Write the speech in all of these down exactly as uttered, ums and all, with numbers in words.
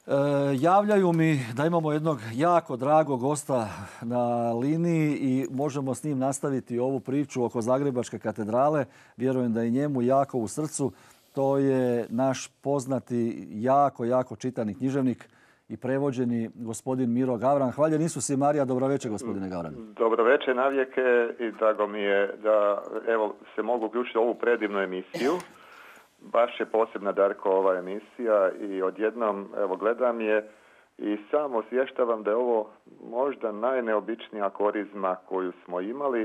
javljaju mi da imamo jednog jako dragog gosta na liniji i možemo s njim nastaviti ovu priču oko Zagrebačke katedrale. Vjerujem da je njemu jako u srcu. To je naš poznati, jako, jako čitani književnik i prevođeni gospodin Miro Gavran. Hvaljen Isus i Marija, dobro večer gospodine Gavran. Dobro večer navijeke i drago mi je da evo, se mogu uključiti u ovu predivnu emisiju. Baš je posebna, Darko, ova emisija i odjednom evo, gledam je i samo osvještavam da je ovo možda najneobičnija korizma koju smo imali.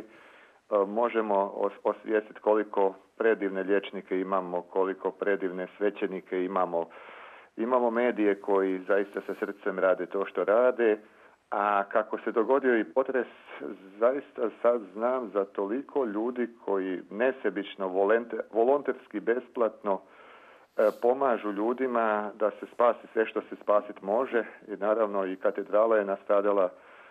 Možemo osvijestiti koliko predivne liječnike imamo, koliko predivne svećenike imamo. Imamo medije koji zaista sa srcem rade to što rade, a kako se dogodio i potres, zaista sad znam za toliko ljudi koji nesebično, volonterski, besplatno e, pomažu ljudima da se spasi sve što se spasiti može. I naravno i katedrala je nastradala,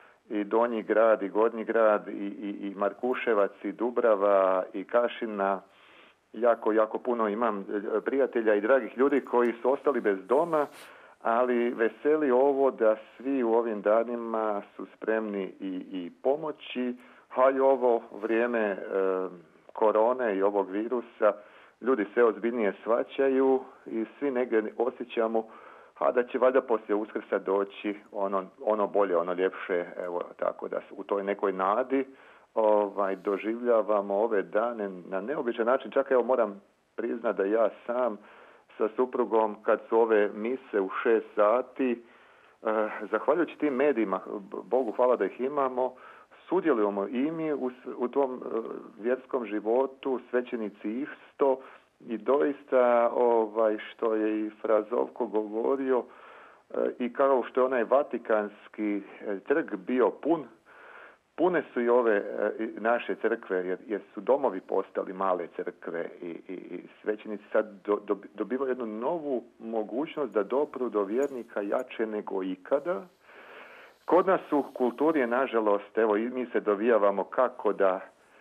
i Donji grad, i Gornji grad, i, i, i Markuševac, i Dubrava, i Kašina. Jako, jako puno imam prijatelja i dragih ljudi koji su ostali bez doma, ali veseli ovo da svi u ovim danima su spremni i, i pomoći, a i ovo vrijeme e, korone i ovog virusa, ljudi se ozbiljnije shvaćaju i svi negdje osjećamo a da će valjda poslije Uskrsa doći ono, ono bolje, ono ljepše, evo tako da u toj nekoj nadi ovaj, doživljavamo ove dane na neobičan način. Čak evo moram priznati da ja sam sa suprugom kad su ove mise u šest sati, eh, zahvaljujući tim medijima, Bogu hvala da ih imamo, sudjelujemo i mi u, u tom eh, vjerskom životu, svećenici isto, i doista ovaj, što je i Frazovko govorio eh, i kao što je onaj Vatikanski eh, trg bio pun, pune su i ove e, naše crkve, jer, jer su domovi postali male crkve i, i, i svećenici sad do, do, dobivaju jednu novu mogućnost da dopru do vjernika jače nego ikada. Kod nas u kulturi je, nažalost, evo i mi se dovijavamo kako da,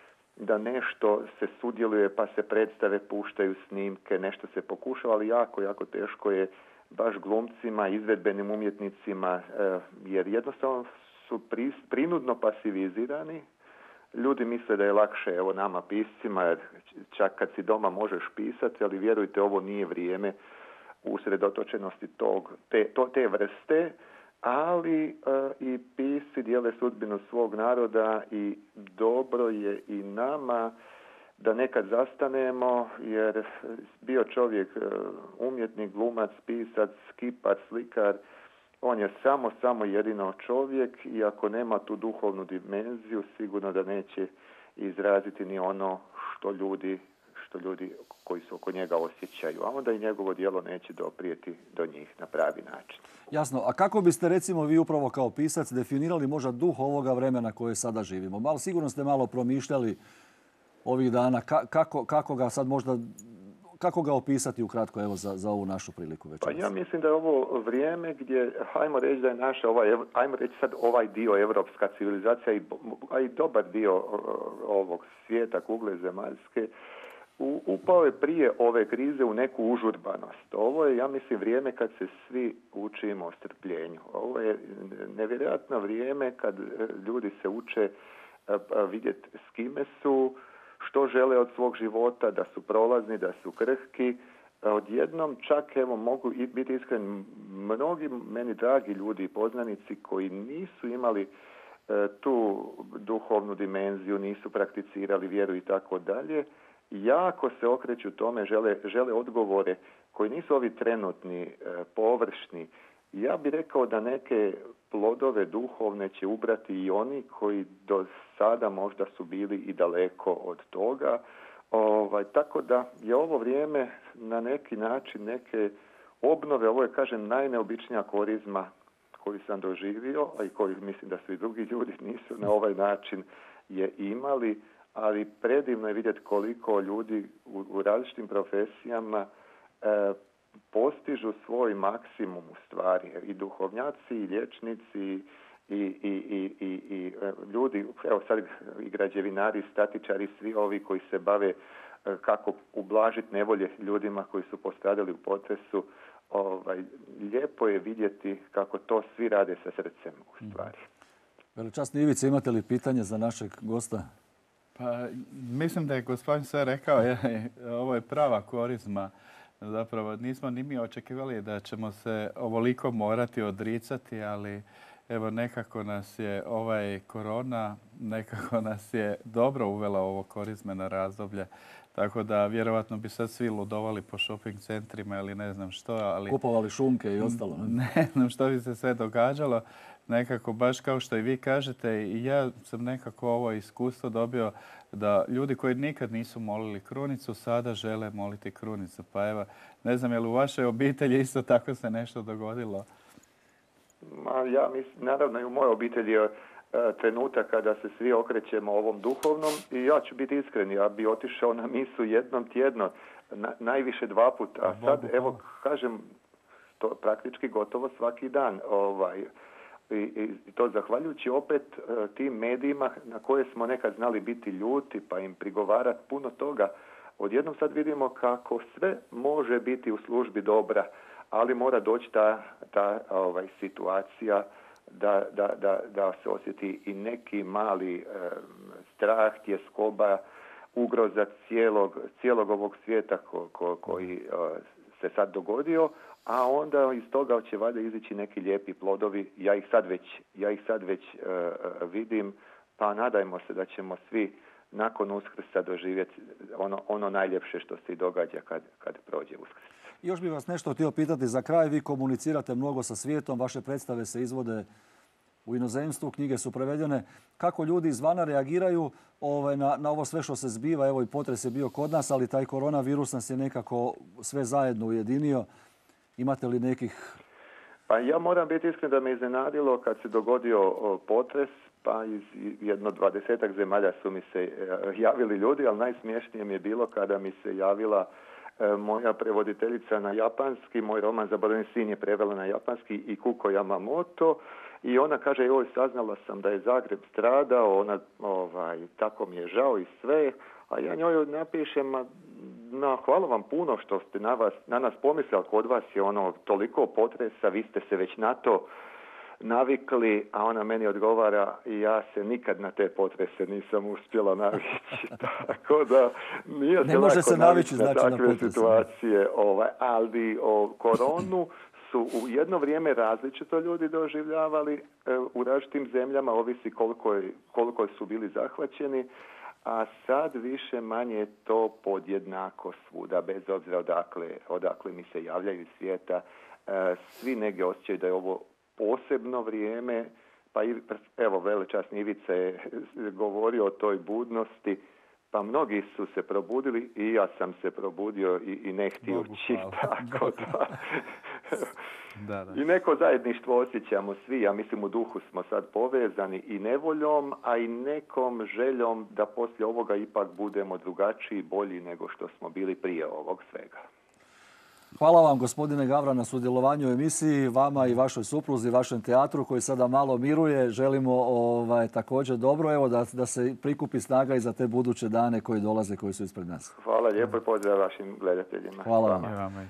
da nešto se sudjeluje, pa se predstave, puštaju snimke, nešto se pokušava, ali jako, jako teško je baš glumcima, izvedbenim umjetnicima, e, jer jednostavno su prinudno pasivizirani. Ljudi misle da je lakše, evo nama piscima, jer čak kad si doma možeš pisati, ali vjerujte, ovo nije vrijeme usredotočenosti tog, te, to, te vrste, ali uh, i pisci dijele sudbinu svog naroda i dobro je i nama da nekad zastanemo, jer bio čovjek uh, umjetnik, glumac, pisac, kipar, slikar, on je samo, samo jedino čovjek i ako nema tu duhovnu dimenziju, sigurno da neće izraziti ni ono što ljudi, što ljudi koji su oko njega osjećaju, a onda i njegovo djelo neće doprijeti do njih na pravi način. Jasno. A kako biste, recimo, vi upravo kao pisac definirali možda duh ovoga vremena koje sada živimo? Malo, sigurno ste malo promišljali ovih dana. Ka, kako, kako ga sad možda... Kako ga opisati ukratko evo za, za ovu našu priliku večeras? Pa ja mislim da je ovo vrijeme gdje, hajmo reći da je naša, ovaj, hajmo reći sad ovaj dio evropska civilizacija, i, a i dobar dio ovog svijeta, kugle zemaljske, u, upao je prije ove krize u neku užurbanost. Ovo je, ja mislim, vrijeme kad se svi učimo strpljenju. Ovo je nevjerojatno vrijeme kad ljudi se uče vidjeti s kime su, što žele od svog života, da su prolazni, da su krhki. Odjednom čak, evo, mogu biti iskren, mnogi meni dragi ljudi i poznanici koji nisu imali e, tu duhovnu dimenziju, nisu prakticirali vjeru i tako dalje, jako se okreću tome, žele, žele odgovore koji nisu ovi trenutni, e, površni. Ja bih rekao da neke plodove duhovne će ubrati i oni koji do sada možda su bili i daleko od toga. Ovaj, tako da je ovo vrijeme na neki način neke obnove. Ovo je, kažem, najneobičnija korizma koju sam doživio, a i koju mislim da su i drugi ljudi nisu na ovaj način je imali, ali predivno je vidjeti koliko ljudi u, u različitim profesijama e, postižu svoj maksimum u stvari, i duhovnjaci, i liječnici, i, i, i, i, i ljudi, evo sad i građevinari, statičari, svi ovi koji se bave kako ublažiti nevolje ljudima koji su postradali u potresu. ovaj, lijepo je vidjeti kako to svi rade sa srcem u stvari. Veličasni Ivice, imate li pitanje za našeg gosta? Pa, mislim da je gospodin sve rekao, je, ovo je prava korizma. Zapravo nismo ni mi očekivali da ćemo se ovoliko morati odricati, ali evo nekako nas je ovaj korona, nekako nas je dobro uvela ovo korizmeno razdoblje. Tako da vjerovatno bi sad svi ludovali po shopping centrima ili ne znam što. Ali kupovali šunke i ostalo. Ne, ne znam što bi se sve događalo. Nekako baš kao što i vi kažete, i ja sam nekako ovo iskustvo dobio da ljudi koji nikad nisu molili krunicu sada žele moliti krunicu. Pa evo, ne znam je li u vašoj obitelji isto tako se nešto dogodilo? Ma, ja mislim, naravno i u mojoj obitelji je trenutak kada se svi okrećemo ovom duhovnom i ja ću biti iskren, ja bi otišao na misu jednom tjedno, na, najviše dva puta. A sad, evo, kažem, to praktički gotovo svaki dan. Ovaj, i, i to zahvaljujući opet tim medijima na koje smo nekad znali biti ljuti pa im prigovarati puno toga. Odjednom sad vidimo kako sve može biti u službi dobra, ali mora doći ta, ta ovaj, situacija Da, da, da, da se osjeti i neki mali e, strah, tjeskoba, ugroza cijelog, cijelog ovog svijeta ko, ko, koji e, se sad dogodio, a onda iz toga će valjda izići neki lijepi plodovi. Ja ih sad već, ja ih sad već e, vidim, pa nadajmo se da ćemo svi nakon Uskrsa doživjeti ono, ono najljepše što se i događa kad, kad prođe Uskrs. Još bih vas nešto htio pitati za kraj. Vi komunicirate mnogo sa svijetom, vaše predstave se izvode u inozemstvu, knjige su prevedene. Kako ljudi izvana reagiraju ovaj, na, na ovo sve što se zbiva? Evo i potres je bio kod nas, ali taj koronavirus nas je nekako sve zajedno ujedinio. Imate li nekih... Pa ja moram biti iskren da me iznenadilo kad se dogodio potres, pa iz jedno dvadesetak zemalja su mi se javili ljudi, ali najsmiješnije mi je bilo kada mi se javila moja prevoditeljica na japanski, moj roman Zaboravljeni sin je prevela na japanski i Kuko Yamamoto i ona kaže, joj, saznala sam da je Zagreb stradao, ona, ovaj, tako mi je žao i sve, a ja njoj napišem, no, hvala vam puno što ste na, vas, na nas pomislili, kod vas je ono toliko potresa, vi ste se već na to navikli, a ona meni odgovara i ja se nikad na te potrese nisam uspjela navići. Tako da nije ne može se navići na znači takve na situacije. Ovaj, ali o koronu su u jedno vrijeme različito ljudi doživljavali e, u različitim zemljama, ovisi koliko, je, koliko su bili zahvaćeni, a sad više manje je to podjednako svuda, bez obzira odakle, odakle mi se javljaju iz svijeta. E, svi negdje osjećaju da je ovo posebno vrijeme, pa evo velečasni Ivica je govorio o toj budnosti, pa mnogi su se probudili i ja sam se probudio i, i ne htijući, tako da. da, da. I neko zajedništvo osjećamo svi, ja mislim u duhu smo sad povezani i nevoljom, a i nekom željom da poslije ovoga ipak budemo drugačiji, bolji nego što smo bili prije ovog svega. Hvala vam, gospodine Gavran, na sudjelovanju u emisiji, vama i vašoj supruzi, vašem teatru koji sada malo miruje. Želimo ovaj, također dobro, evo, da, da se prikupi snaga i za te buduće dane koji dolaze, koji su ispred nas. Hvala lijepo i pozdrav vašim gledateljima. Hvala vam.